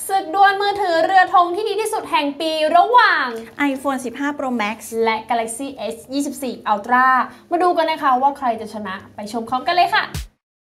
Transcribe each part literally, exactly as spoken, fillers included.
ศึกดวลมือถือเรือธงที่ดีที่สุดแห่งปีระหว่าง iPhone สิบห้า Pro Max และ Galaxy เอส ยี่สิบสี่ Ultra มาดูกันนะคะว่าใครจะชนะไปชมพร้อมกันเลยค่ะ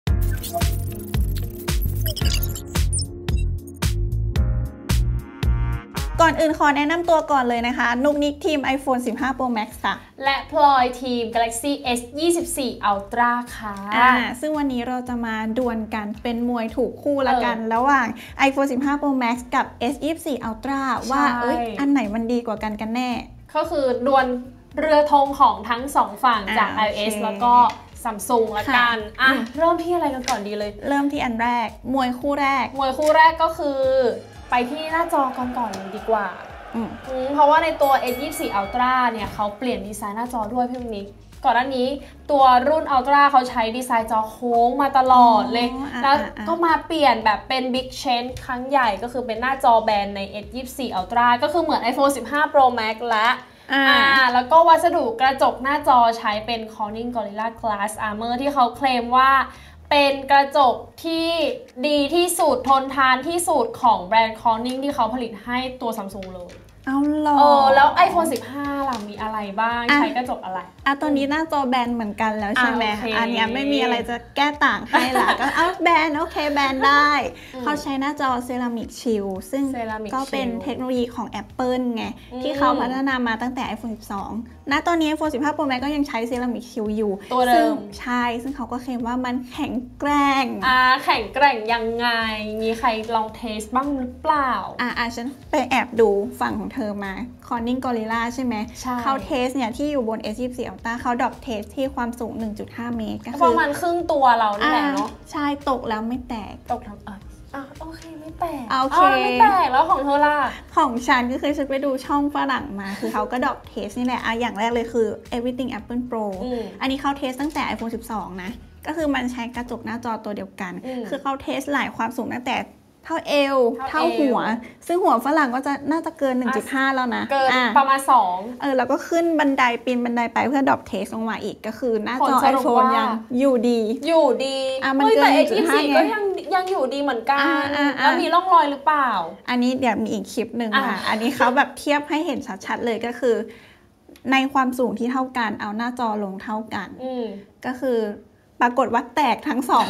ก่อนอื่นขอแนะนำตัวก่อนเลยนะคะนุกนิกทีม iPhone สิบห้า Pro Max ค่ะและพลอยทีม Galaxy เอส ยี่สิบสี่ Ultra ค่ะอ่าซึ่งวันนี้เราจะมาดวลกันเป็นมวยถูกคู่ละกันระหว่าง iPhone สิบห้า Pro Max กับ เอส ยี่สิบสี่ Ultra ว่าเอ้ยอันไหนมันดีกว่ากันกันแน่ก็คือดวลเรือธงของทั้งสองฝั่งจาก iOS แล้วก็ Samsung ละกันอ่ะเริ่มที่อะไรกันก่อนดีเลยเริ่มที่อันแรกมวยคู่แรกมวยคู่แรกก็คือไปที่หน้าจอก่อนก่อนเลยดีกว่าเพราะว่าในตัว เอส ยี่สิบสี่ Ultra เนี่ยเขาเปลี่ยนดีไซน์หน้าจอด้วยพี่นิกก่อนหน้านี้ตัวรุ่น Ultra เขาใช้ดีไซน์จอโค้งมาตลอดเลยแล้วก็มาเปลี่ยนแบบเป็น Big Change ครั้งใหญ่ก็คือเป็นหน้าจอแบนใน เอส ยี่สิบสี่ Ultra ก็คือเหมือน iPhone สิบห้า Pro Max และอ่าแล้วก็วัสดุกระจกหน้าจอใช้เป็น Corning Gorilla Glass Armor ที่เขาเคลมว่าเป็นกระจกที่ดีที่สุดทนทานที่สุดของแบรนด์ Corning ที่เขาผลิตให้ตัว Samsung เลยเอาหรอเออแล้ว iPhone สิบห้าล่ะมีอะไรบ้างใช้กระจกอะไรอ่ะตัวนี้หน้าจอแบนเหมือนกันแล้วใช่ไหมอันนี้ไม่มีอะไรจะแก้ต่างให้ละก็เอาแบนโอเคแบนได้เขาใช้หน้าจอเซรามิกชิลซึ่งก็เป็นเทคโนโลยีของ Apple ไงที่เขาพัฒนามาตั้งแต่ iPhone สิบสองณตอนนี้ iPhone สิบห้า Pro Max ก็ยังใช้เซรามิกชิลอยู่ตัวเดิมใช่ซึ่งเขาก็เคลมว่ามันแข็งแกร่งอ่าแข็งแกร่งยังไงมีใครลองเทสบ้างหรือเปล่าอ่าอ่าฉันไปแอบดูฝั่งของเธอมา Corning Gorilla ใช่ไหมเขาเทสเนี่ยที่อยู่บน เอส ยี่สิบสี่ Ultra เขาดรอปเทสที่ความสูง หนึ่งจุดห้า เมตรก็คือประมาณครึ่งตัวเรานี่แหละเนาะใช่ตกแล้วไม่แตกตกทำเอออ่ะโอเคไม่แตกโอเคไม่แตกแล้วของเธอล่ะของฉันก็คือฉันไปดูช่องฝรั่งมาคือเขาก็ดรอปเทสนี่แหละอ่ะอย่างแรกเลยคือ Everything Apple Pro อันนี้เขาเทสตั้งแต่ iPhone สิบสองนะก็คือมันใช้กระจกหน้าจอตัวเดียวกันคือเขาเทสหลายความสูงตั้งแต่เท่าเอวเท่าหัวซึ่งหัวฝรั่งก็จะน่าจะเกิน หนึ่งจุดห้า แล้วนะเกินประมาณสองเออแล้วก็ขึ้นบันไดปีนบันไดไปเพื่อดรอปเทสลงมาอีกก็คือหน้าจอ iPhone ยังอยู่ดีอยู่ดีอ่ะมันเกินหนึ่งจุดห้า ก็ยังยังอยู่ดีเหมือนกันแล้วมีร่องรอยหรือเปล่าอันนี้เดี๋ยวมีอีกคลิปหนึ่งค่ะอันนี้เขาแบบเทียบให้เห็นชัดๆเลยก็คือในความสูงที่เท่ากันเอาหน้าจอลงเท่ากันก็คือปรากฏว่าแตกทั้งสอง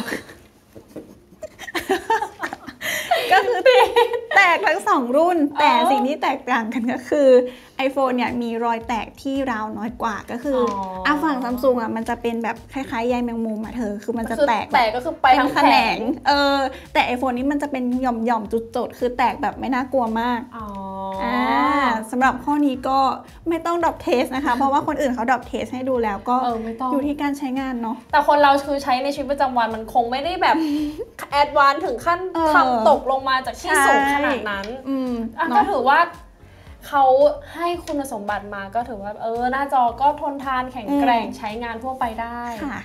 ก็คือแตกทั้งสองรุ่นแต่สิ่งที่แตกต่างกันก็คือ iPhone เนี่ยมีรอยแตกที่ราวน้อยกว่าก็คืออ่ะฝั่ง Samsung อ่ะมันจะเป็นแบบคล้ายๆใยแมงมุมอ่ะเธอคือมันจะแตกแตกก็คือไปทั้งแขนงเออแต่ iPhone นี้มันจะเป็นหย่อมๆจุดๆคือแตกแบบไม่น่ากลัวมากอ๋ออ่าสำหรับข้อนี้ก็ไม่ต้องดรอปเทสนะคะเพราะว่าคนอื่นเขาดรอปเทสให้ดูแล้วก็อยู่ที่การใช้งานเนาะแต่คนเราคือใช้ในชีวิตประจำวันมันคงไม่ได้แบบแอดวานซ์ถึงขั้นทำตกลงมาจากที่สูงขนาดนั้นก็ถือว่าเขาให้คุณสมบัติมาก็ถือว่าเออหน้าจอก็ทนทานแข็งแกร่งใช้งานทั่วไปได้ค่ะ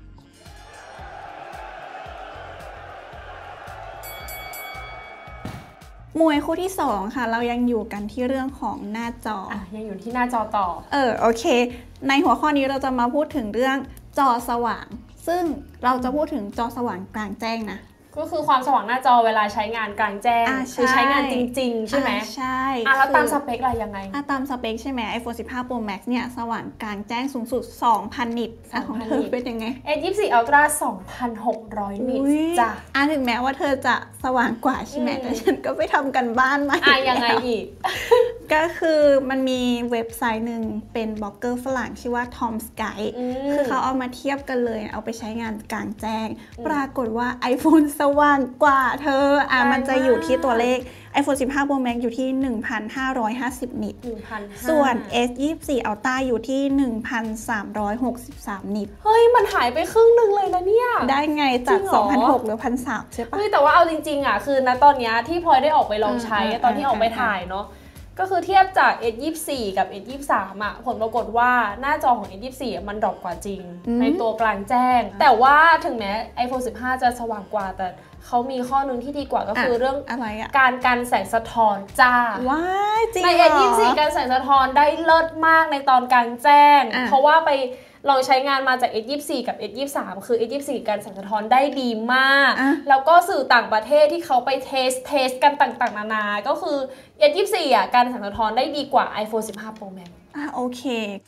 มวยคู่ที่สองค่ะเรายังอยู่กันที่เรื่องของหน้าจออ่ะยังอยู่ที่หน้าจอต่อเออโอเคในหัวข้อนี้เราจะมาพูดถึงเรื่องจอสว่างซึ่งเราจะพูดถึงจอสว่างกลางแจ้งนะก็คือความสว่างหน้าจอเวลาใช้งานกลางแจ้งคือใช้งานจริงๆใช่ไหมใช่อ่ะแล้วตามสเปคอะไรยังไงอ่ะตามสเปคใช่ไหม iPhone สิบห้า Pro Max เนี่ยสว่างกลางแจ้งสูงสุด สองพัน นิตของเธอเป็นยังไงเอส ยี่สิบสี่ Ultra สองพันหกร้อย นิตจ้ะอ่ะถึงแม้ว่าเธอจะสว่างกว่าใช่ไหมแต่ฉันก็ไปทำกันบ้านมาอ่ะยังไงอีกก็คือมันมีเว็บไซต์หนึ่งเป็นบล็อกเกอร์ฝรั่งชื่อว่า Tom's Guide คือเขาเอามาเทียบกันเลยเอาไปใช้งานกลางแจ้งปรากฏว่า iPhone สว่างกว่าเธออ่ะมันจะอยู่ที่ตัวเลข iPhone สิบห้า Pro Max อยู่ที่ หนึ่งพันห้าร้อยห้าสิบ นิตส่วน เอส ยี่สิบสี่ Ultra อยู่ที่ หนึ่งพันสามร้อยหกสิบสาม นิตเฮ้ยมันหายไปครึ่งหนึ่งเลยนะเนี่ยได้ไงจาก สองพันหกร้อย หรือ หนึ่งพันสามร้อย ใช่ปะเฮ้ยแต่ว่าเอาจริงๆอ่ะคือณตอนนี้ที่พลอยได้ออกไปลองใช้ตอนที่ออกไปถ่ายเนาะก็คือเทียบจาก เอส ยี่สิบสี่ กับ เอส ยี่สิบสาม อ่ะผลปรากฏว่าหน้าจอของ เอส ยี่สิบสี่ มันดรอปกว่าจริงในตัวกลางแจ้งแต่ว่าถึงแม้ iPhone สิบห้า จะสว่างกว่าแต่เขามีข้อนึงที่ดีกว่าก็คือเรื่องการกันแสงสะท้อนจ้าว้ายจริงใน เอส ยี่สิบสี่ การแสงสะท้อนได้เลิศมากในตอนกลางแจ้งเพราะว่าไปลองใช้งานมาจาก เอส ยี่สิบสี่ กับ เอส ยี่สิบสาม คือ เอส ยี่สิบสี่ การแสงสะท้อนได้ดีมากแล้วก็สื่อต่างประเทศที่เขาไปเทสเทสกันต่างๆนานาก็คือ เอส ยี่สิบสี่ อ่ะการแสงสะท้อนได้ดีกว่า iPhone สิบห้า Pro Max อ่ะโอเค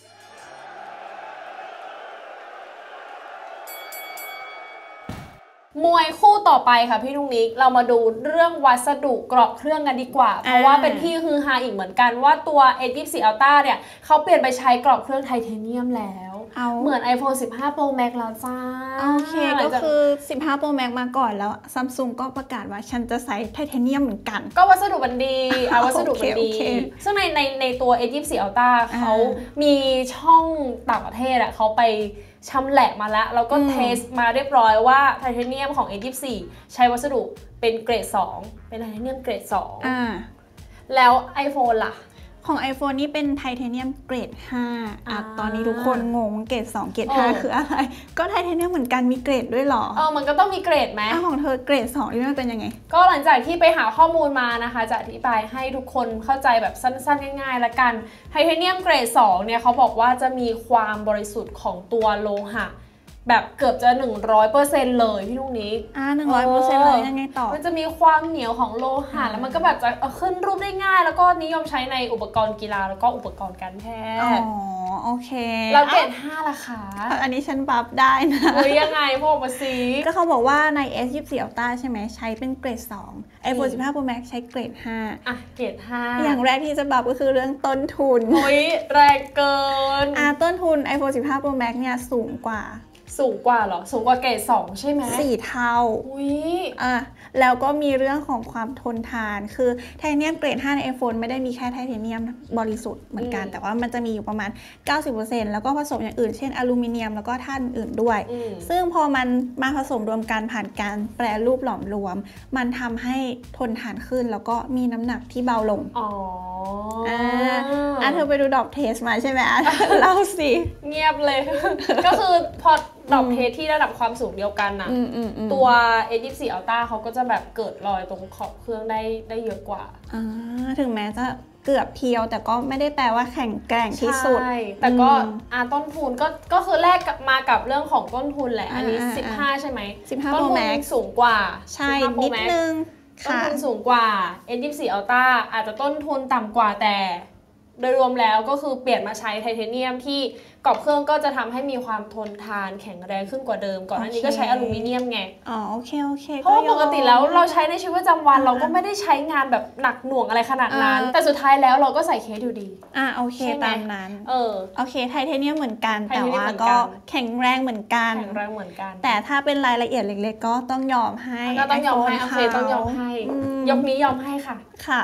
มวยคู่ต่อไปค่ะพี่นุ้งนิกเรามาดูเรื่องวัสดุกรอบเครื่องกันดีกว่าเพราะว่าเป็นที่ฮือฮาอีกเหมือนกันว่าตัว เอส ยี่สิบสี่ Ultra เนี่ยเขาเปลี่ยนไปใช้กรอบเครื่องไทเทเนียมแล้วเหมือน iPhone สิบห้า Pro Max แล้วจ้าโอเคก็คือสิบห้า Pro Max มาก่อนแล้ว Samsung ก็ประกาศว่าฉันจะใช้ไทเทเนียมเหมือนกันก็วัสดุมันดีอ่ะวัสดุมันดีซึ่งในในในตัว เอส ยี่สิบสี่ Ultra เขามีช่องต่างประเทศอ่ะเขาไปชำแหละมาแล้วแล้วก็เทสมาเรียบร้อยว่าไทเทเนียมของ เอส ยี่สิบสี่ ใช้วัสดุเป็นเกรดสองเป็นไทเทเนียมเกรดสองอ่าแล้ว iPhone ล่ะของ iPhone นี่เป็นไทเทเนียมเกรดห้าอ่ะตอนนี้ทุกคนงงเกรดสองเกรดห้าคืออะไรก็ไทเทเนียมเหมือนกันมีเกรดด้วยหรอเออมันก็ต้องมีเกรดไหมของเธอเกรดสองนี่มันเป็นยังไงก็หลังจากที่ไปหาข้อมูลมานะคะจะอธิบายให้ทุกคนเข้าใจแบบสั้นๆง่ายๆละกันไทเทเนียมเกรดสองเนี่ยเขาบอกว่าจะมีความบริสุทธิ์ของตัวโลหะแบบเกือบจะ หนึ่งร้อยเปอร์เซ็นต์ เลยพี่ลูกนี้อ่า หนึ่งร้อยเปอร์เซ็นต์ เลยยังไงต่อมันจะมีความเหนียวของโลหะแล้วมันก็แบบจะขึ้นรูปได้ง่ายแล้วก็นิยมใช้ในอุปกรณ์กีฬาแล้วก็อุปกรณ์การแพทย์อ๋อโอเคแล้วเกรดห้าล่ะคะอันนี้ฉันปรับได้นะเฮ้ยยังไงพวกมาซีก็เขาบอกว่าใน เอส ยี่สิบสี่ Ultra ใช่ไหมใช้เป็นเกรดสอง iPhone สิบห้า Pro Max ใช้เกรดห้าอ่ะเกรดห้าอย่างแรกที่จะปรับก็คือเรื่องต้นทุนเฮ้ยแรงเกินอ่ะต้นทุน iPhone สิบห้า Pro Max เนี่ยสูงกว่าสูงกว่าเหรอสูงกว่าเกรดสองใช่ไหมสี่เท่าอุ้ยอ่ะแล้วก็มีเรื่องของความทนทานคือไทเทเนียมเกรดห้าใน iPhone ไม่ได้มีแค่ไทเทเนียมบริสุทธิ์เหมือนกันแต่ว่ามันจะมีอยู่ประมาณ เก้าสิบเปอร์เซ็นต์ แล้วก็ผสมอย่างอื่นเช่นอลูมิเนียมแล้วก็ธาตุอื่นด้วยซึ่งพอมันมาผสมรวมกันผ่านการแปรรูปหลอมรวมมันทำให้ทนทานขึ้นแล้วก็มีน้ำหนักที่เบาลงอ๋ออ่าอ่ะเธอไปดูดอกเทสมาใช่ไหมเล่าสิเงียบเลยก็คือพอดอกเทสที่ระดับความสูงเดียวกันนะตัว เอส ยี่สิบสี่ Ultra เขาก็จะแบบเกิดรอยตรงขอบเครื่องได้ได้เยอะกว่าถึงแม้จะเกือบเพียวแต่ก็ไม่ได้แปลว่าแข็งแกร่งที่สุดใช่แต่ก็อ่าต้นทุนก็ก็คือแลกมากับเรื่องของต้นทุนแหละอันนี้สิบห้าใช่ไหมสิบห้าต้น Pro ทุน Max สูงกว่าใช่นิดนึงต้นทุนสูงกว่า เอส ยี่สิบสี่ Ultra อาจจะต้นทุนต่ำกว่าแต่โดยรวมแล้วก็คือเปลี่ยนมาใช้ไทเทเนียมที่กรอบเครื่องก็จะทำให้มีความทนทานแข็งแรงขึ้นกว่าเดิมก่อนหน้านี้ก็ใช้อลูมิเนียมไงอ๋อโอเคโอเคเพราะว่าปกติแล้วเราใช้ในชีวิตประจำวันเราก็ไม่ได้ใช้งานแบบหนักหน่วงอะไรขนาดนั้นแต่สุดท้ายแล้วเราก็ใส่เคสอยู่ดีอ่าโอเคตามนั้นเออโอเคไทเทเนียมเหมือนกันแต่ว่าก็แข็งแรงเหมือนกันแข็งแรงเหมือนกันแต่ถ้าเป็นรายละเอียดเล็กๆก็ต้องยอมให้ก็ต้องยอมให้โอเคต้องยอมให้ยกนี้ยอมให้ค่ะค่ะ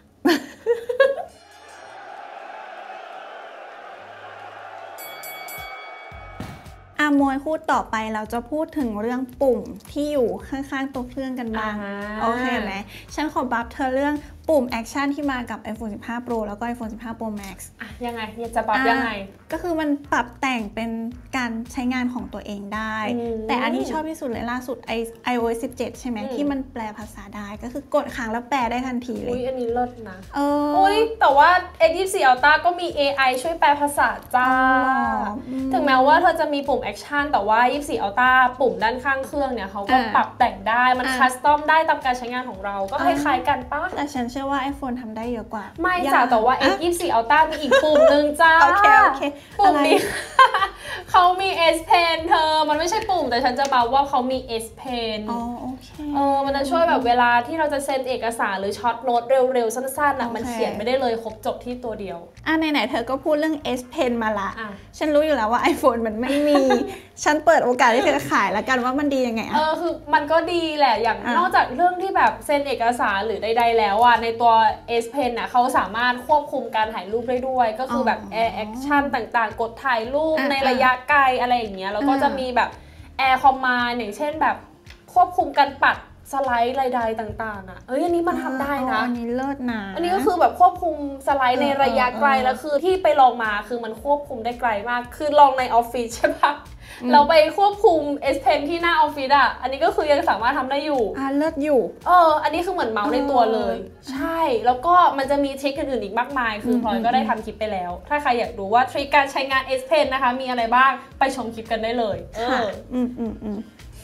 อามวยคู่ต่อไปเราจะพูดถึงเรื่องปุ่มที่อยู่ข้างๆตัวเครื่องกันบ้างโอเคไหมฉันขอบัฟเธอเรื่องปุ่มแอคชั่นที่มากับ iPhone สิบห้า Pro แล้วก็ iPhone สิบห้า Pro Max อ่ะยังไงจะปรับยังไงก็คือมันปรับแต่งเป็นการใช้งานของตัวเองได้แต่อันที่ชอบที่สุดเลยล่าสุด ไอ โอ เอส สิบเจ็ดใช่ไหมที่มันแปลภาษาได้ก็คือกดค้างแล้วแปลได้ทันทีเลยอุ้ยอันนี้เลิศนะเอออุ้ยแต่ว่า เอส ยี่สิบสี่ Ultra ก็มี เอ ไอ ช่วยแปลภาษาจ้าถึงแม้ว่าเธอจะมีปุ่มแอคชั่นแต่ว่า ยี่สิบสี่ Ultra ปุ่มด้านข้างเครื่องเนี่ยเขาก็ปรับแต่งได้มันคัสตอมได้ตามการใช้งานของเราก็คล้ายๆกันป่ะแต่ฉันเชื่อว่า iPhone ทำได้เยอะกว่าไม่จ้ะแต่ว่า เอส ยี่สิบสี่ Ultra มีอีกปุ่มนึงจ้าโอเคโอเคปุ่มนี้เขามี S Pen เธอมันไม่ใช่ปุ่มแต่ฉันจะบอกว่าเขามี S Pen อ๋อโอเคเออมันจะช่วยแบบเวลาที่เราจะเซ็นเอกสารหรือช็อตโน้ตเร็วๆสั้นๆน่ะมันเขียนไม่ได้เลยครบจบที่ตัวเดียวอ่ะไหนๆเธอก็พูดเรื่อง S Pen มาละฉันรู้อยู่แล้วว่า iPhone มันไม่มีฉันเปิดโอกาสให้เธอขายแล้วกันว่ามันดียังไงเออคือมันก็ดีแหละอย่างนอกจากเรื่องที่แบบเซ็นเอกสารหรือใดๆแล้วอ่ะในตัว S Pen น่ะเขาสามารถควบคุมการถ่ายรูปได้ด้วยก็คือแบบ Air Action ต่างๆกดถ่ายรูปในระยะไกลอะไรอย่างเงี้ยแล้วก็จะมีแบบ Air Command อย่างเช่นแบบควบคุมการปัดสไลด์ใดๆต่างๆอ่ะเอ้ยอันนี้มันทำได้นะอันนี้เลิศนะอันนี้ก็คือแบบควบคุมสไลด์ในระยะไกลแล้วคือที่ไปลองมาคือมันควบคุมได้ไกลมากคือลองในออฟฟิศใช่ปะเราไปควบคุม S Pen ที่หน้าออฟฟิศอ่ะอันนี้ก็คือยังสามารถทำได้อยู่อ่าเลิศอยู่เอออันนี้คือเหมือนเมาส์ในตัวเลยใช่แล้วก็มันจะมีทริคอื่นๆอีกมากมายคือพลอยก็ได้ทำคลิปไปแล้วถ้าใครอยากรู้ว่าทริคการใช้งาน S Pen นะคะมีอะไรบ้างไปชมคลิปกันได้เลยเอออืมอืมอืม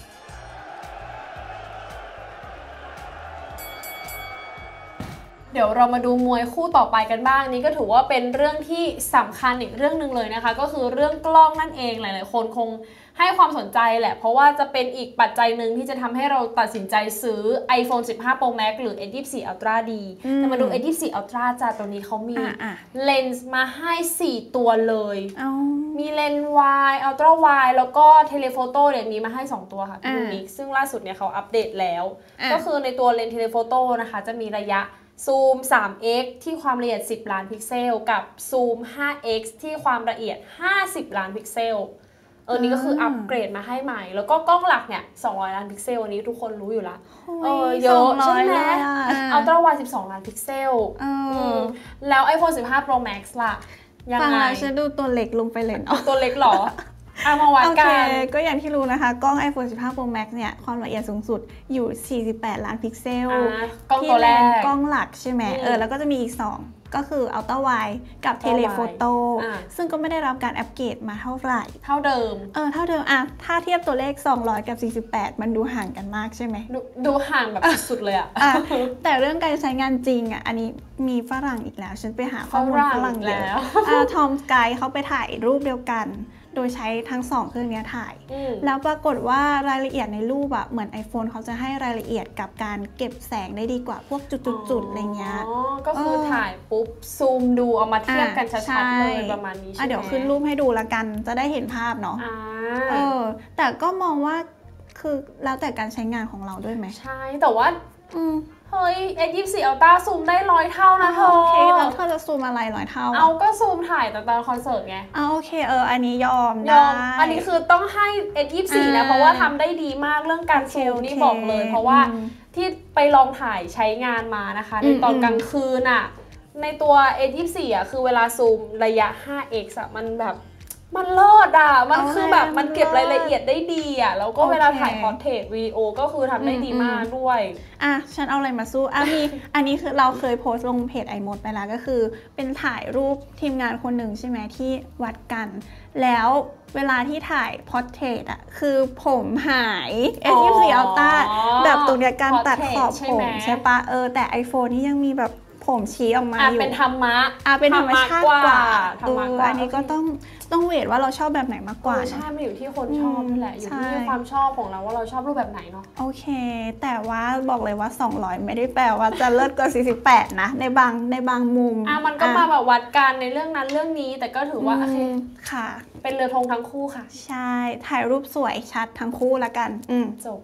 เดี๋ยวเรามาดูมวยคู่ต่อไปกันบ้างนี่ก็ถือว่าเป็นเรื่องที่สำคัญอีกเรื่องหนึ่งเลยนะคะก็คือเรื่องกล้องนั่นเองหลายๆคนคงให้ความสนใจแหละเพราะว่าจะเป็นอีกปัจจัยหนึ่งที่จะทำให้เราตัดสินใจซื้อ iPhone สิบห้า Pro Max หรือ เอส ยี่สิบสี่ Ultra ดีแต่มาดู เอส ยี่สิบสี่ Ultra จ้ะตัวนี้เขามีเลนส์มาให้สี่ตัวเลยมีเลนส์ Wide Ultra Wide แล้วก็ Telephoto เนี่ยมีมาให้สองตัวค่ะพี่นิกซึ่งล่าสุดเนี่ยเขาอัปเดตแล้วก็คือในตัวเลนส์ Telephoto นะคะจะมีระยะซูม สาม เอ็กซ์ ที่ความละเอียดสิบล้านพิกเซลกับซูม ห้า เอ็กซ์ ที่ความละเอียดห้าสิบล้านพิกเซลเออนี่ก็คืออัปเกรดมาให้ใหม่แล้วก็กล้องหลักเนี่ยสองร้อยล้านพิกเซลอันนี้ทุกคนรู้อยู่ละเออเยอะใช่ไหมอัลตร้าไวด์สิบสองล้านพิกเซลแล้ว iPhone สิบห้า Pro Max ล่ะยังไงฉันดูตัวเล็กลงไปเลยเนาะตัวเล็กหรออ่ะมาวัดกันก็อย่างที่รู้นะคะกล้อง iPhone สิบห้า Pro Max เนี่ยความละเอียดสูงสุดอยู่สี่สิบแปดล้านพิกเซลกล้องตัวแรกกล้องหลักใช่ไหมเออแล้วก็จะมีอีกสองก็คือ Ultra Wide กับ Telephoto ซึ่งก็ไม่ได้รับการอัปเกรดมาเท่าไหร่เท่าเดิมเออเท่าเดิมอะถ้าเทียบตัวเลขสองร้อยกับสี่สิบแปดมันดูห่างกันมากใช่ไหมดดูห่างแบบสุดเลยอะแต่เรื่องการใช้งานจริงอะอันนี้มีฝรั่งอีกแล้วฉันไปหาข้อมูลฝรั่งแล้วทอมสกายเขาไปถ่ายรูปเดียวกันโดยใช้ทั้งสองเครื่องนี้ถ่ายแล้วปรากฏว่ารายละเอียดในรูปอะเหมือน iPhone เขาจะให้รายละเอียดกับการเก็บแสงได้ดีกว่าพวกจุดๆๆอะไรเงี้ยก็คือถ่ายปุ๊บซูมดูเอามาเทียบกันชัดๆเลยประมาณนี้ใช่ไหมเดี๋ยวขึ้นรูปให้ดูละกันจะได้เห็นภาพเนาะเออแต่ก็มองว่าคือแล้วแต่การใช้งานของเราด้วยไหมใช่แต่ว่าเฮ้ย เอส ยี่สิบสี่ Ultra ซูมได้ร้อยเท่านะเธอโอเคแล้วเธอจะซูมอะไรร้อยเท่าเอาก็ซูมถ่ายตอนคอนเสิร์ตไงเอาโอเคเอออันนี้ยอมได้อันนี้คือต้องให้ เอส ยี่สิบสี่ นะเพราะว่าทำได้ดีมากเรื่องการซูมนี่บอกเลยเพราะว่าที่ไปลองถ่ายใช้งานมานะคะในตอนกลางคืนอะในตัว เอส ยี่สิบสี่ อ่ะคือเวลาซูมระยะ ห้า เอ็กซ์ อ่ะมันแบบมันเลิศอ่ะมันคือแบบมันเก็บรายละเอียดได้ดีอ่ะแล้วก็เวลาถ่ายพอร์เทรตวิดีโอก็คือทำได้ดีมากด้วยอ่ะฉันเอาอะไรมาสู้อ่ะมีอันนี้คือเราเคยโพสต์ลงเพจไอโมดไปแล้วก็คือเป็นถ่ายรูปทีมงานคนหนึ่งใช่ไหมที่วัดกันแล้วเวลาที่ถ่ายพอร์เทรตอ่ะคือผมหาย เอส ยี่สิบสี่ Ultra แบบตรงเนี้ยการตัดขอบผมใช่ปะเออแต่ iPhone นี่ยังมีแบบผมชี้ออกมาอยู่เป็นธรรมะอ่ะเป็นธรรมชาติกว่าอันนี้ก็ต้องต้องเวทว่าเราชอบแบบไหนมากกว่าใช่มันอยู่ที่คนชอบนี่แหละอยู่ที่ความชอบของเราว่าเราชอบรูปแบบไหนเนาะโอเคแต่ว่าบอกเลยว่าสองร้อยไม่ได้แปลว่าจะเลิศกว่าสี่สิบแปดนะในบางในบางมุมอ่ะมันก็มาแบบวัดกันในเรื่องนั้นเรื่องนี้แต่ก็ถือว่าโอเคค่ะเป็นเรือธงทั้งคู่ค่ะใช่ถ่ายรูปสวยชัดทั้งคู่ละกันอืมจบ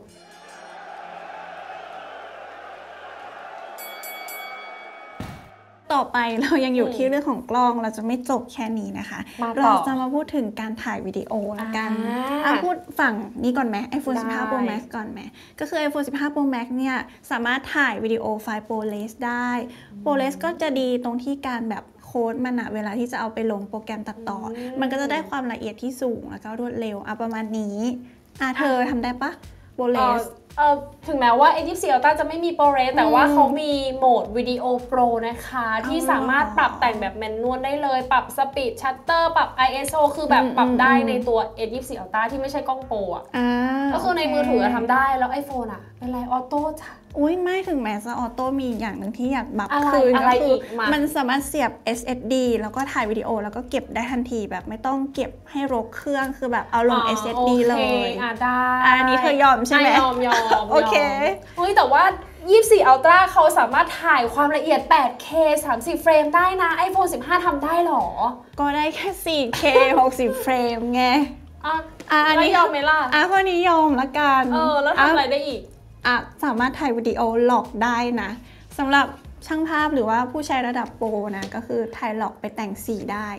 ต่อไปเรายังอยู่ที่เรื่องของกล้องเราจะไม่จบแค่นี้นะคะเราจะมาพูดถึงการถ่ายวิดีโอละกันเอาพูดฝั่งนี้ก่อนไหม iPhone สิบห้า Pro Max ก่อนไหมก็คือ iPhone สิบห้า Pro Max เนี่ยสามารถถ่ายวิดีโอไฟล์ ProRes ได้ ProRes ก็จะดีตรงที่การแบบโค้ดมันอะเวลาที่จะเอาไปลงโปรแกรมตัดต่อมันก็จะได้ความละเอียดที่สูงแล้วก็รวดเร็วอะประมาณนี้อ่ะเธอทำได้ปะ ProRes เออถึงแม้ว่า เอส ยี่สิบสี่ Ultra จะไม่มี ProRes แต่ว่าเขามีโหมดวิดีโอ Pro นะคะที่สามารถปรับแต่งแบบแมนนวลได้เลยปรับสปีดชัตเตอร์ปรับ ไอ เอส โอ คือแบบปรับได้ในตัว เอส ยี่สิบสี่ Ultra ที่ไม่ใช่กล้องโปรอ่ะก็คือในมือถือทำได้แล้ว iPhone อ่ะเป็นไรออโต้จ้ะอุ้ยไม่ถึงแม้จะออโต้มีอย่างหนึ่งที่อยากบัฟคืนก็คือมันสามารถเสียบ เอส เอส ดี แล้วก็ถ่ายวิดีโอแล้วก็เก็บได้ทันทีแบบไม่ต้องเก็บให้รกเครื่องคือแบบเอาลง เอส เอส ดี เลยอ่ะได้อันนี้เธอยอมใช่ไหมยอมยอมโอเคเฮ้ยแต่ว่ายี่สิบสี่ Ultra เขาสามารถถ่ายความละเอียด แปดเค สามสิบ เฟรมได้นะ iPhone สิบห้าทำได้หรอก็ได้แค่ สี่เค หกสิบ เฟรมไงอ่ะอันนี้ยอมไหมล่ะอ่ะข้อนี้ยอมละกันเออแล้วทำอะไรได้อีกอ่ะสามารถถ่ายวิดีโอล็อกได้นะสำหรับช่างภาพหรือว่าผู้ใช้ระดับโปรนะก็คือถ่ายล็อกไปแต่งสีได้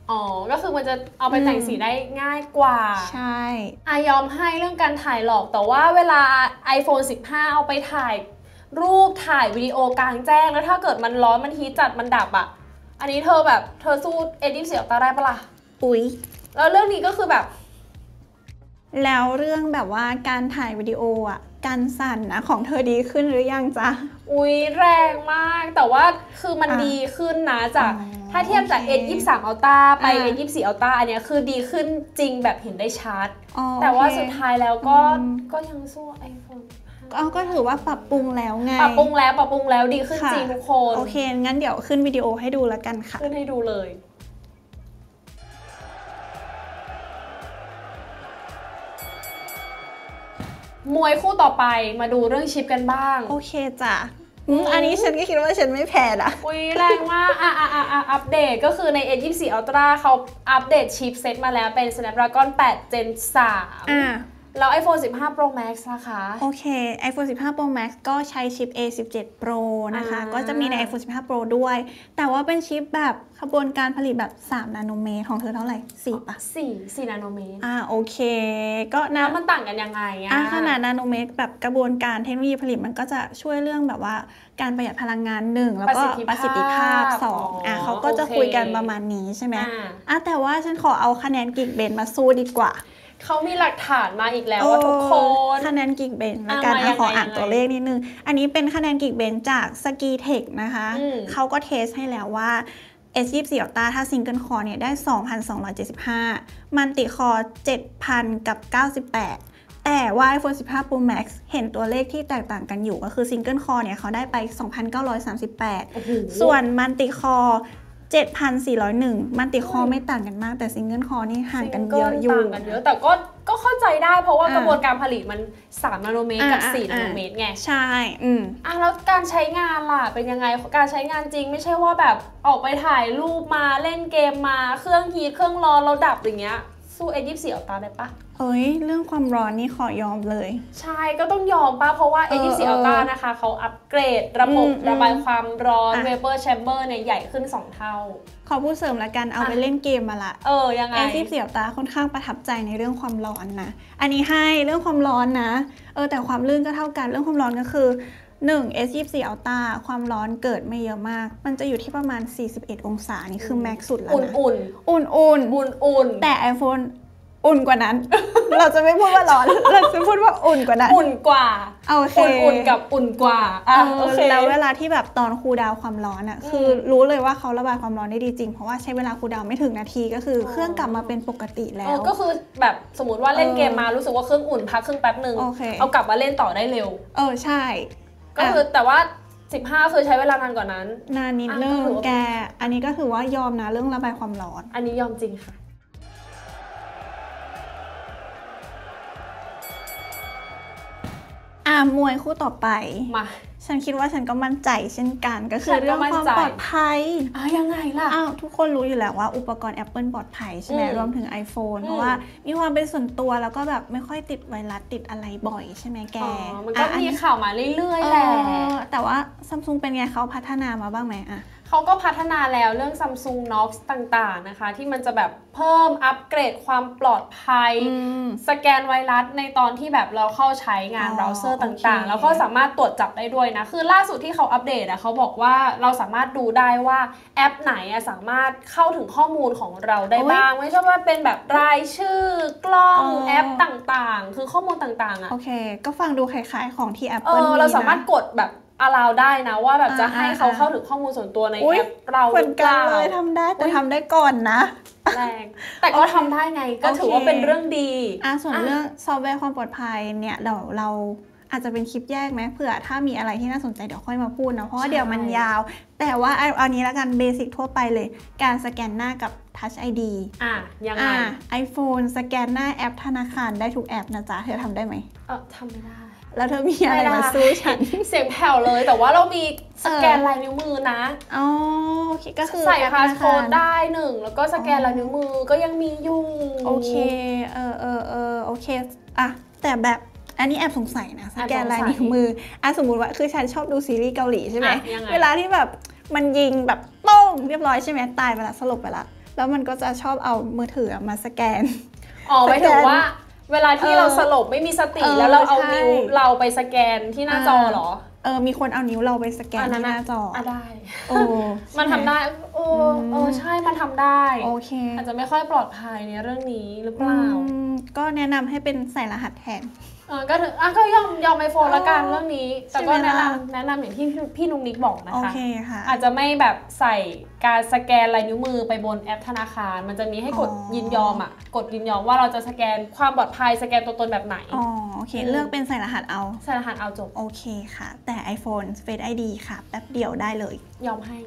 อ๋อก็คือมันจะเอาไปแต่งสีได้ง่ายกว่าใช่อายอมให้เรื่องการถ่ายหรอกแต่ว่าเวลา ไอโฟนสิบห้า เอาไปถ่ายรูปถ่ายวิดีโอกลางแจ้งแล้วถ้าเกิดมันร้อนมันฮีทจัดมันดับอ่ะอันนี้เธอแบบเธอสู้ เอ ยี่สิบสี่ Ultra ได้ปะล่ะอุ๊ยแล้วเรื่องนี้ก็คือแบบแล้วเรื่องแบบว่าการถ่ายวิดีโออ่ะการสั่นนะของเธอดีขึ้นหรือยังจ๊ะอุ๊ยแรงมากแต่ว่าคือมันดีขึ้นนะจากถ้าเทียบจาก เอ ยี่สิบสาม Ultra ไป เอ ยี่สิบสี่ Ultra อันเนี้ยคือดีขึ้นจริงแบบเห็นได้ชัดแต่ว่าสุดท้ายแล้วก็ก็ยังสู้ iPhone ก็ถือว่าปรับปรุงแล้วไงปรับปรุงแล้วปรับปรุงแล้วดีขึ้นจริงทุกคนโอเคงั้นเดี๋ยวขึ้นวิดีโอให้ดูแล้วกันค่ะขึ้นให้ดูเลยมวยคู่ต่อไปมาดูเรื่องชิปกันบ้างโอเคจ้ะอันนี้ฉันก็คิดว่าฉันไม่แพ้ละอุ้ยแรงมากอ่ะอ่ะอ่ะอัปเดตก็คือใน เอ ยี่สิบสี่ Ultra เขาอัปเดตชิปเซตมาแล้วเป็น Snapdragon แปด Gen สามอ่าแล้ว iPhone สิบห้า Pro Max นะคะโอเค iPhone สิบห้า Pro Max ก็ใช้ชิป เอ สิบเจ็ด Pro นะคะก็จะมีใน iPhone สิบห้า Pro ด้วยแต่ว่าเป็นชิปแบบขบวนการผลิตแบบสามนาโนเมตรของเธอเท่าไหร่สี่ปะสี่ สี่นาโนเมตรอ่าโอเคก็นะมันต่างกันยังไงอ่ะขนาดนาโนเมตรแบบกระบวนการเทคโนโลยีผลิตมันก็จะช่วยเรื่องแบบว่าการประหยัดพลังงานหนึ่งแล้วก็ประสิทธิภาพสองอ่ะเขาก็จะคุยกันประมาณนี้ใช่ไหมอ่ะแต่ว่าฉันขอเอาคะแนนกิ๊กเบนมาสู้ดีกว่าเขามีหลักฐานมาอีกแล้วว่าทุกคนคะแนนกิ๊กเบนแล้วกันขออ่านตัวเลขนิดนึงอันนี้เป็นคะแนนกิ๊กเบนจากสกีเทคนะคะเขาก็เทสให้แล้วว่า เอส ยี่สิบสี่ Ultra ถ้าซิงเกิลคอร์เนี่ยได้ สองพันสองร้อยเจ็ดสิบห้า มัลติคอร์ เจ็ดพัน กับ เก้าสิบแปด แต่ว่า iPhone สิบห้า Pro Max เห็นตัวเลขที่แตกต่างกันอยู่ก็คือซิงเกิลคอร์เนี่ยเขาได้ไป สองพันเก้าร้อยสามสิบแปด ส่วนมัลติคอร์เจ็ดพันสี่ร้อยเอ็ด มันติคอไม่ต่างกันมากแต่ซิงเกิลคอนี่ห่างกันเยอะอยู่ต่างกันเยอะแต่ก็ก็เข้าใจได้เพราะว่ากระบวนการผลิตมันสามนาโนเมตรกับสี่นาโนเมตรไงใช่อืมอ่ะแล้วการใช้งานล่ะเป็นยังไงการใช้งานจริงไม่ใช่ว่าแบบออกไปถ่ายรูปมาเล่นเกมมาเครื่องฮีทเครื่องร้อนเราดับอย่างเงี้ยสู้ เอ ยี่สิบสี่ Ultra ได้ปะเอ้ยเรื่องความร้อนนี่ขอยอมเลยใช่ก็ต้องยอมป่ะเพราะว่า เอ ยี่สิบสี่ Ultra นะคะเขาอัปเกรดระบบระบายความร้อน Vapor Chamber เนี่ยใหญ่ขึ้นสองเท่าขอพูดเสริมละกันเอาไปเล่นเกมมาละเออยังไงเอ ยี่สิบสี่ Ultra ค่อนข้างประทับใจในเรื่องความร้อนนะอันนี้ให้เรื่องความร้อนนะเออแต่ความลื่นก็เท่ากันเรื่องความร้อนก็คือหนึ่ง เอส ยี่สิบสี่ Ultra ความร้อนเกิดไม่เยอะมากมันจะอยู่ที่ประมาณสี่สิบเอ็ดองศานี่คือแม็กซ์สุดแล้วนะอุ่นๆอุ่นๆอุ่นๆแต่ iPhoneอุ่นกว่านั้น เราจะไม่พูดว่าร้อน เราจะพูดว่าอุ่นกว่านั้นอุ่นกว่าโอเคอุ่นกับอุ่นกว่าอ่ะโอเคแล้วเวลาที่แบบตอนคูลดาวน์ความร้อนอ่ะคือรู้เลยว่าเขาระบายความร้อนได้ดีจริงเพราะว่าใช้เวลาคูลดาวน์ไม่ถึงนาทีก็คือเครื่องกลับมาเป็นปกติแล้วก็คือแบบสมมติว่าเล่นเกมมารู้สึกว่าเครื่องอุ่นพักเครื่องแป๊บนึงเอากลับมาเล่นต่อได้เร็วเออใช่ก็คือแต่ว่าสิบห้าคือใช้เวลานานกว่านั้นนานนิดนึงแกอันนี้ก็ถือว่ายอมนะเรื่องระบายความร้อนอันนี้ยอมจริงค่ะอ่ามวยคู่ต่อไปมาฉันคิดว่าฉันก็มั่นใจเช่นกันก็คือเรื่องความปลอดภัยอ่ะยังไงล่ะอ้าวทุกคนรู้อยู่แล้วว่าอุปกรณ์ Apple ปลอดภัยใช่ไหมรวมถึง iPhone เพราะว่ามีความเป็นส่วนตัวแล้วก็แบบไม่ค่อยติดไวรัสติดอะไรบ่อยใช่ไหมแกมันก็มีข่าวมาเรื่อยๆแหละแต่ว่า Samsung เป็นไงเขาพัฒนามาบ้างไหมอะเขาก็พัฒนาแล้วเรื่อง Samsung Knox ต่างๆนะคะที่มันจะแบบเพิ่มอัปเกรดความปลอดภัยสแกนไวรัสในตอนที่แบบเราเข้าใช้งานเบราว์เซอร์ต่างๆแล้วก็สามารถตรวจจับได้ด้วยนะคือล่าสุดที่เขาอัปเดตอะเขาบอกว่าเราสามารถดูได้ว่าแอปไหนสามารถเข้าถึงข้อมูลของเราได้บ้างไม่ใช่ว่าเป็นแบบรายชื่อกล้องแอปต่างๆคือข้อมูลต่างๆอะโอเคก็ฟังดูคล้ายๆของที่ Apple มีนะเราสามารถกดแบบallow ได้นะว่าแบบจะให้เขาเข้าถึงข้อมูลส่วนตัวในแอปเราหรือเปล่าเลยทำได้แต่ทำได้ก่อนนะแรงแต่ก็ทำได้ไงก็ถือว่าเป็นเรื่องดีอ่ะส่วนเรื่องซอฟต์แวร์ความปลอดภัยเนี่ยเดี๋ยวเราอาจจะเป็นคลิปแยกไหมเผื่อถ้ามีอะไรที่น่าสนใจเดี๋ยวค่อยมาพูดนะเพราะว่าเดี๋ยวมันยาวแต่ว่าเอานี้แล้วกันเบสิกทั่วไปเลยการสแกนหน้ากับ Touch ไอ ดีอ่ะยังไง iPhone สแกนหน้าแอปธนาคารได้ทุกแอปนะจ๊ะเธอทำได้ไหมเออทำไม่ได้แล้วเธอมีอะไรมาสู้ฉันเสียงแผ่วเลยแต่ว่าเรามีสแกนลายนิ้วมือนะอ๋อโอเคก็คือใส่พาสโค้ดได้หนึ่งแล้วก็สแกนลายนิ้วมือก็ยังมีอยู่โอเคเออเออเออโอเคอะแต่แบบอันนี้แอบสงสัยนะสแกนลายนิ้วมืออ่ะสมมุติว่าคือฉันชอบดูซีรีส์เกาหลีใช่ไหมเวลาที่แบบมันยิงแบบโป้งเรียบร้อยใช่ไหมตายไปละสลบไปละแล้วมันก็จะชอบเอามือถือมาสแกนอ๋อหมายถึงว่าเวลาที่เราสลบไม่มีสติแล้วเราเอานิ้วเราไปสแกนที่หน้าจอเหรอเออมีคนเอานิ้วเราไปสแกนที่หน้าจออ่ะได้โอ้มันทำได้โอ้เออใช่มันทำได้โอเคอาจจะไม่ค่อยปลอดภัยในเรื่องนี้หรือเปล่าก็แนะนำให้เป็นใส่รหัสแทนอ่าก็ถืออ่ะก็ยอมยอมไอโฟนละกันเรื่องนี้แต่ก็แนะนำแนะนำอย่างที่พี่นุ๊กนิกบอกนะคะโอเคค่ะอาจจะไม่แบบใส่การสแกนลายนิ้วมือไปบนแอปธนาคารมันจะมีให้กดยินยอมอ่ะกดยินยอมว่าเราจะสแกนความปลอดภัยสแกนตัวตนแบบไหนอ๋อโอเคเลือกเป็นใส่รหัสเอาใส่รหัสเอาจบโอเคค่ะแต่ iPhone Face ไอ ดี ค่ะแป๊บเดียวได้เลยยอมให้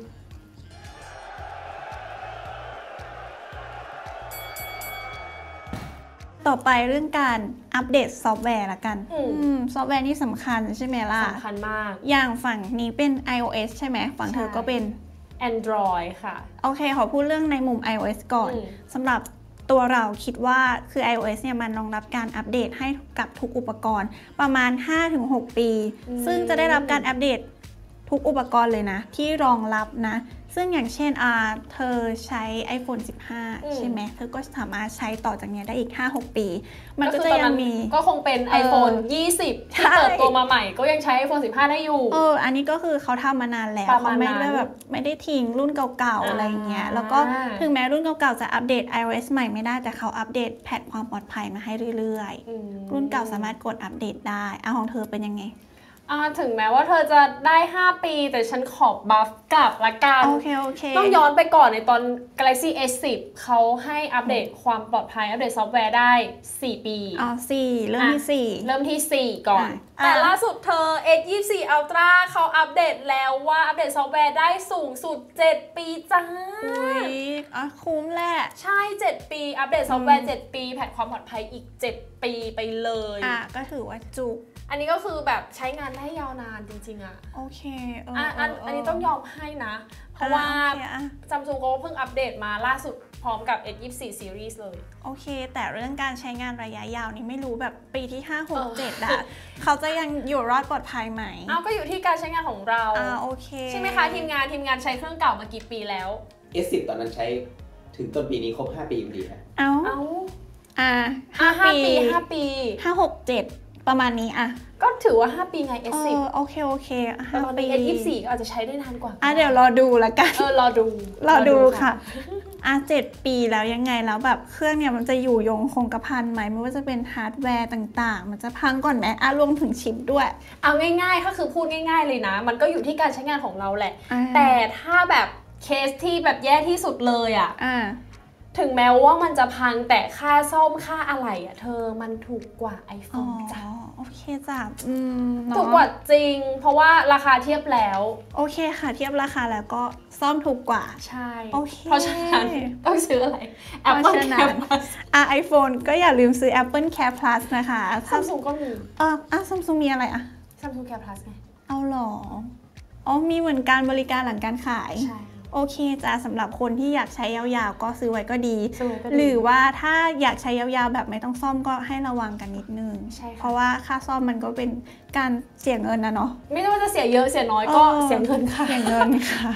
ต่อไปเรื่องการอัปเดตซอฟต์แวร์ละกันซอฟต์แวร์นี่สำคัญใช่ไหมล่ะสำคัญมากอย่างฝั่งนี้เป็น iOS ใช่ไหมฝั่งเธอก็เป็น Android ค่ะโอเคขอพูดเรื่องในมุม iOS ก่อนสำหรับตัวเราคิดว่าคือ iOS เนี่ยมันรองรับการอัปเดตให้กับทุกอุปกรณ์ประมาณ ห้าถึงหก ปีซึ่งจะได้รับการอัปเดตทุกอุปกรณ์เลยนะที่รองรับนะซึ่งอย่างเช่นอ่าเธอใช้ iPhone สิบห้า ใช่ไหมเธอก็สามารถใช้ต่อจากนี้ได้อีก ห้าหก ปีมันก็จะยังมีก็คงเป็น iPhone ยี่สิบที่เปิดตัวมาใหม่ก็ยังใช้ iPhone สิบห้า ได้อยู่เอออันนี้ก็คือเขาทำมานานแล้วเขาไม่ได้แบบไม่ได้ทิ้งรุ่นเก่าๆอะไรเงี้ยแล้วก็ถึงแม้รุ่นเก่าๆจะอัปเดต iOS ใหม่ไม่ได้แต่เขาอัปเดตแพทความปลอดภัยมาให้เรื่อยๆรุ่นเก่าสามารถกดอัปเดตได้อ่ะของเธอเป็นยังไงถึงแม้ว่าเธอจะได้ห้าปีแต่ฉันขอบัฟกลับละกันโอเคโอเคต้องย้อนไปก่อนในตอน Galaxy เอส สิบ เขาให้อัปเดตความปลอดภัยอัปเดตซอฟต์แวร์ได้สี่ปีอ๋อสี่เริ่มที่สี่เริ่มที่สี่ก่อนแต่ล่าสุดเธอ เอส ยี่สิบสี่ Ultra เขาอัปเดตแล้วว่าอัปเดตซอฟต์แวร์ได้สูงสุดเจ็ดปีจ้าอุ้ยอ่ะคุ้มแหละใช่เจ็ดปีอัปเดตซอฟต์แวร์เจ็ดปีแพทความปลอดภัยอีกเจ็ดปีไปเลยอ่ะก็ถือว่าจุกอันนี้ก็คือแบบใช้งานได้ยาวนานจริงๆอ่ะโอเคเอออันอันนี้ต้องยอมให้นะเพราะว่า Samsung ก็เพิ่งอัปเดตมาล่าสุดพร้อมกับ เอส ยี่สิบสี่ Series เลยโอเคแต่เรื่องการใช้งานระยะยาวนี่ไม่รู้แบบปีที่ห้า หก เจ็ดอ่ะเขาจะยังอยู่รอดปลอดภัยไหมเอาก็อยู่ที่การใช้งานของเราอ่าโอเคใช่ไหมคะทีมงานทีมงานใช้เครื่องเก่ามากี่ปีแล้วเอส สิบ ตอนนั้นใช้ถึงต้นปีนี้ครบห้าปีพอดีครับเอาเอาอ่าห้าปีห้าปีห้า หก เจ็ดประมาณนี้อ่ะก็ถือว่าห้าปีไง เอส สิบโอเคโอเคแต่ตอนนี้ เอส ยี่สิบสี่ ก็อาจจะใช้ได้นานกว่าอ่ะเดี๋ยวรอดูละกันเออรอดูรอดูค่ะอ่ะเจ็ดปีแล้วยังไงแล้วแบบเครื่องเนี่ยมันจะอยู่ยงคงกระพันไหมไม่ว่าจะเป็นฮาร์ดแวร์ต่างๆมันจะพังก่อนไหมอ่ะรวมถึงชิปด้วยเอาง่ายๆก็คือพูดง่ายๆเลยนะมันก็อยู่ที่การใช้งานของเราแหละแต่ถ้าแบบเคสที่แบบแย่ที่สุดเลยอ่ะถึงแม้ว่ามันจะพังแต่ค่าซ่อมค่าอะไรอ่ะเธอมันถูกกว่า iPhone จ้ะโอเคจ้ะถูกกว่าจริงเพราะว่าราคาเทียบแล้วโอเคค่ะเทียบราคาแล้วก็ซ่อมถูกกว่าใช่โอเคเพราะฉะนั้นต้องซื้ออะไร Apple Care Plus อ่ะ iPhone ก็อย่าลืมซื้อ Apple Care Plus นะคะ Samsung ก็มีเอออ่ะ Samsung มีอะไรอ่ะ Samsung Care Plus ไงเอาหรออ๋อมีเหมือนการบริการหลังการขายใช่โอเคจ้ะสำหรับคนที่อยากใช้ยาวๆก็ซื้อไว้ก็ดีหรือว่าถ้าอยากใช้ยาวๆแบบไม่ต้องซ่อมก็ให้ระวังกันนิดนึงเพราะว่าค่าซ่อมมันก็เป็นการเสียเงินนะเนาะไม่ว่าจะเสียเยอะเสียน้อยก็เสียเงินค่ะเสียเงินค่ะ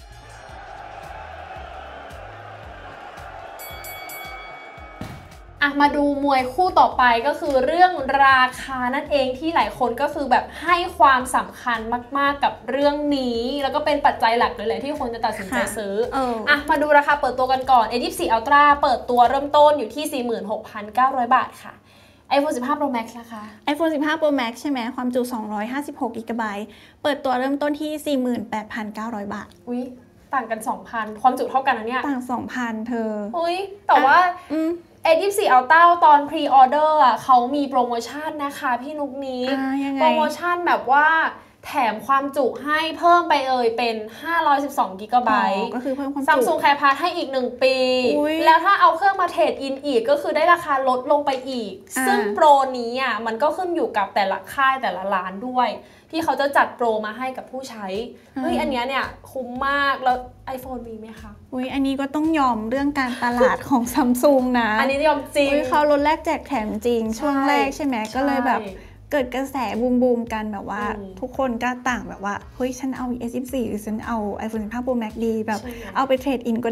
อ่ะมาดูมวยคู่ต่อไปก็คือเรื่องราคานั่นเองที่หลายคนก็คือแบบให้ความสำคัญมากๆกับเรื่องนี้แล้วก็เป็นปัจจัยหลักเลยแหละที่คนจะตัดสินใจซื้ออ่ะมาดูราคาเปิดตัวกันก่อน เอส ยี่สิบสี่ Ultra เปิดตัวเริ่มต้นอยู่ที่ สี่หมื่นหกพันเก้าร้อย บาทค่ะ iPhone สิบห้า Pro Max นะคะ iPhone สิบห้า Pro Max ใช่ไหมความจุสองร้อยห้าสิบหกกิกะไบต์เปิดตัวเริ่มต้นที่ สี่หมื่นแปดพันเก้าร้อย บาทอุ๊ยต่างกัน สองพัน ความจุเท่ากันนะเนี่ยต่าง สองพัน เธออุ๊ยแต่ว่าเอส ยี่สิบสี่ Ultra ตอน พรี ออเดอร์ อ่ะเขามีโปรโมชั่นนะคะพี่นุ๊กนี้โปรโมชั่นแบบว่าแถมความจุให้เพิ่มไปเอ่ยเป็นห้าร้อยสิบสองกิกะไบต์ก็คือเพิ่มความจุ Samsung Care Plus ให้อีกหนึ่งปีแล้วถ้าเอาเครื่องมาเทรดอินอีกก็คือได้ราคาลดลงไปอีกซึ่งโปรนี้อ่ะมันก็ขึ้นอยู่กับแต่ละค่ายแต่ละร้านด้วยที่เขาจะจัดโปรมาให้กับผู้ใช้เฮ้ยอันนี้เนี่ยคุ้มมากแล้ว iPhone มีไหมคะอุ้ยอันนี้ก็ต้องยอมเรื่องการตลาดของ Samsung นะอันนี้ยอมจริงเขาลดแลกแจกแถมจริงช่วงแรกใช่ไหมก็เลยแบบเกิดกระแสบูมบูมกันแบบว่าทุกคนก็ต่างแบบว่าเฮ้ยฉันเอา เอส ยี่สิบสี่ หรือฉันเอา iPhone สิบห้า Pro Max ดีแบบเอาไปเทรดอินก็ได้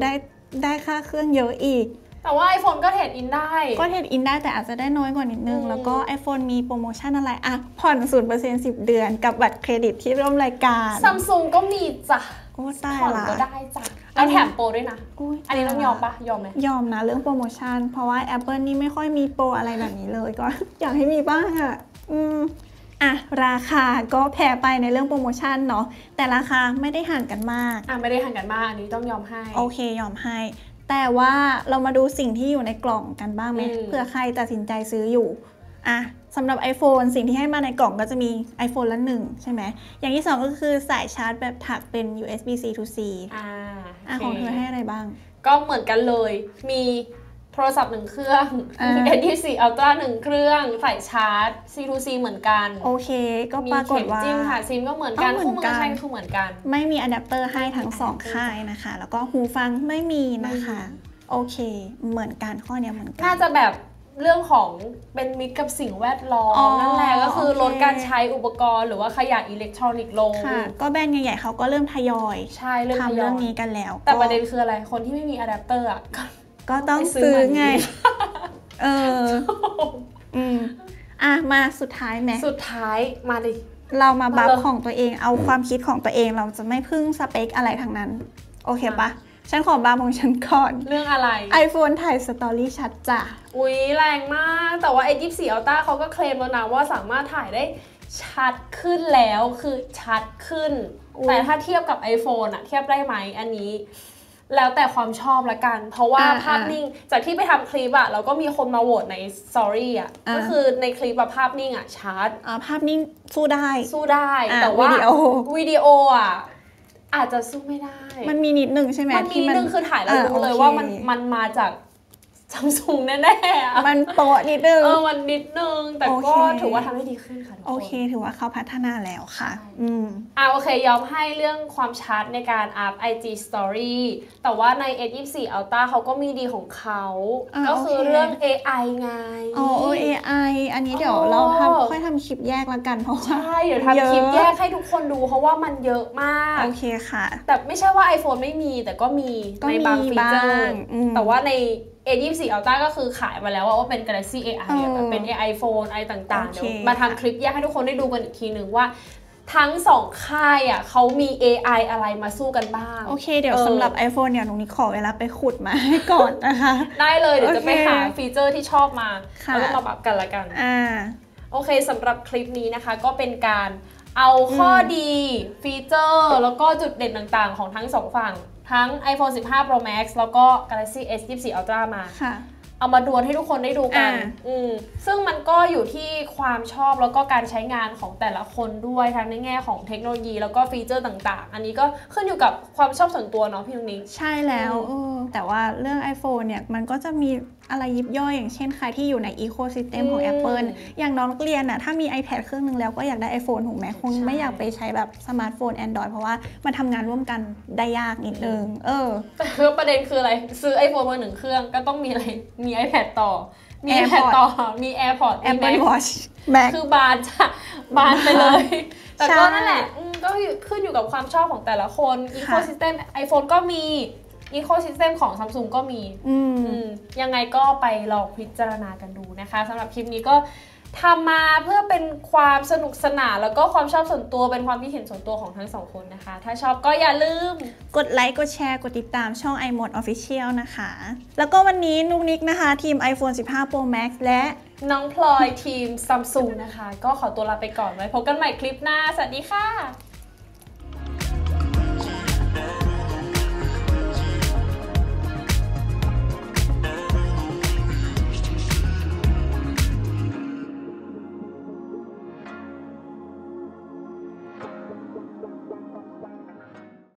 ได้ค่าเครื่องเยอะอีกแต่ว่า iPhone ก็เทรดอินได้ก็เทรดอินได้แต่อาจจะได้น้อยกว่านิดนึงแล้วก็ iPhone มีโปรโมชั่นอะไรอ่ะผ่อน ศูนย์เปอร์เซ็นต์ สิบเดือนกับบัตรเครดิตที่ร่วมรายการ Samsung ก็มีจ้ะโอ้ตายละผ่อนก็ได้จ้ะแล้วแถมโปรด้วยนะอันนี้ต้องยอมปะยอมไหมยอมนะเรื่องโปรโมชั่นเพราะว่า Apple นี่ไม่ค่อยมีโปรอะไรแบบนี้เลยก็อยากให้มีบ้างอ่ะอืมอ่ะราคาก็แพ้ไปในเรื่องโปรโมชั่นเนาะแต่ราคาไม่ได้ห่างกันมากอ่ะไม่ได้ห่างกันมากอันนี้ต้องยอมให้โอเคยอมให้แต่ว่าเรามาดูสิ่งที่อยู่ในกล่องกันบ้างไหมเผื่อใครตัดสินใจซื้ออยู่อ่ะสำหรับ iPhone สิ่งที่ให้มาในกล่องก็จะมี iPhone ละหนึ่งใช่ไหมอย่างที่สองก็คือสายชาร์จแบบถักเป็น ยู เอส บี ซี ทู ซี อ่าอ่ะของเธอให้อะไรบ้างก็เหมือนกันเลยมีโทรศัพท์หนึ่งเครื่อง เอ ยี่สิบสี่ Ultra หนึ่งเครื่องใส่ชาร์จ ซี ทู ซี เหมือนกันโอเคก็ปรากฏว่ามีเข็มจิ้มค่ะซิมก็เหมือนกันคู่มือใช้คือเหมือนกันไม่มีอะแดปเตอร์ให้ทั้งสองค่ายนะคะแล้วก็หูฟังไม่มีนะคะโอเคเหมือนกันข้อนี้เหมือนกันน่าจะแบบเรื่องของเป็นมิตรกับสิ่งแวดล้อมนั่นแหละก็คือลดการใช้อุปกรณ์หรือว่าขยะอิเล็กทรอนิกส์ลงก็แบรนด์ใหญ่ๆเขาก็เริ่มทยอยใช่เริ่มทำเรื่องนี้กันแล้วแต่ประเด็นคืออะไรคนที่ไม่มีอะแดปเตอร์อ่ะก็ต้องซื้อไงเอออืมอ่ะมาสุดท้ายไหมสุดท้ายมาดิเรามาบัฟของตัวเองเอาความคิดของตัวเองเราจะไม่พึ่งสเปคอะไรทั้งนั้นโอเคปะฉันขอบาร์ของฉันก่อนเรื่องอะไร iPhone ถ่ายสตอรี่ชัดจ้ะอุ๊ยแรงมากแต่ว่า เอ ยี่สิบสี่ Ultra เขาก็เคลมแล้วนะว่าสามารถถ่ายได้ชัดขึ้นแล้วคือชัดขึ้นแต่ถ้าเทียบกับ iPhone อะเทียบได้ไหมอันนี้แล้วแต่ความชอบละกันเพราะว่าภาพนิ่งจากที่ไปทำคลิปอะเราก็มีคนมาโหวตใน Story อะก็คือในคลิปภาพนิ่งอะชัดภาพนิ่งสู้ได้สู้ได้แต่ว่าวิดีโออะอาจจะสู้ไม่ได้มันมีนิดนึงใช่ไหมมันมีนิดนึงคือถ่ายแล้วรู้เลยว่ามันมันมาจากซัมซุงแน่ๆมันโปะนิดนึงเออมันนิดนึงแต่ก็ถือว่าทำได้ดีขึ้นค่ะทุกคนโอเคถือว่าเขาพัฒนาแล้วค่ะอืมอ่าโอเคยอมให้เรื่องความชัดในการอัพ ไอ จี Story แต่ว่าใน เอ ยี่สิบสี่ Ultra เขาก็มีดีของเขาก็คือเรื่อง เอ ไอ ไงอ๋อ เอ ไอ อันนี้เดี๋ยวเราทำค่อยทำคลิปแยกละกันเพราะว่าใช่เดี๋ยวทำคลิปแยกให้ทุกคนดูเพราะว่ามันเยอะมากโอเคค่ะแต่ไม่ใช่ว่า iPhone ไม่มีแต่ก็มีในบางฟีเจอร์แต่ว่าในเอ ยี่สิบสี่ Ultra ก็คือขายมาแล้วว่าเป็น Galaxy เอ ไอ เป็น เอ ไอ Phone อะไรต่างๆเดี๋ยวมาทำคลิปแยกให้ทุกคนได้ดูกันอีกทีหนึ่งว่าทั้งสองค่ายอ่ะเขามี เอ ไอ อะไรมาสู้กันบ้างโอเคเดี๋ยวสำหรับ iPhone เนี่ยหนูนี่ขอเวลาไปขุดมาให้ก่อนนะคะได้เลยเดี๋ยวจะไปหาฟีเจอร์ที่ชอบมาแล้วก็มาปรับกันละกันอ่าโอเคสำหรับคลิปนี้นะคะก็เป็นการเอาข้อดีฟีเจอร์แล้วก็จุดเด่นต่างๆของทั้งสองฝั่งทั้ง iPhone สิบห้า Pro Max แล้วก็ Galaxy เอส ยี่สิบสี่ Ultra มาเอามาดวลให้ทุกคนได้ดูกันอืมซึ่งมันก็อยู่ที่ความชอบแล้วก็การใช้งานของแต่ละคนด้วยทั้งในแง่ของเทคโนโลยีแล้วก็ฟีเจอร์ต่างๆอันนี้ก็ขึ้นอยู่กับความชอบส่วนตัวเนาะพี่นุ้งนิ้งใช่แล้วแต่ว่าเรื่อง iPhone เนี่ยมันก็จะมีอะไรยิบย่อยอย่างเช่นใครที่อยู่ในอีโคซิสเต็มของ Apple อย่างน้องนักเรียนน่ะถ้ามี iPad เครื่องนึงแล้วก็อยากได้ iPhone ถูกไหมคงไม่อยากไปใช้แบบสมาร์ทโฟน Android เพราะว่ามันทำงานร่วมกันได้ยากนิดนึงเออแต่ประเด็นคืออะไรซื้อ iPhone มาหนึ่งเครื่องก็ต้องมีอะไรมี iPad ต่อมี iPad ต่อมี AirPods มี Apple Watch Mac คือบานจ้ะบานไปเลยแต่ก็นั่นแหละก็ขึ้นอยู่กับความชอบของแต่ละคนอีโคซิสเต็ม iPhone ก็มีอีโคซิสเต็มของ Samsung ก็มียังไงก็ไปลองพิจารณากันดูนะคะสำหรับคลิปนี้ก็ทำมาเพื่อเป็นความสนุกสนานแล้วก็ความชอบส่วนตัวเป็นความคิดเห็นส่วนตัวของทั้งสองคนนะคะถ้าชอบก็อย่าลืมกดไลค์กดแชร์กดติดตามช่อง iMode Official นะคะแล้วก็วันนี้นุกนิกนะคะทีม iPhone สิบห้า Pro Max และน้องพลอยทีม Samsung นะคะก็ขอตัวลาไปก่อนไว้พบกันใหม่คลิปหน้าสวัสดีค่ะ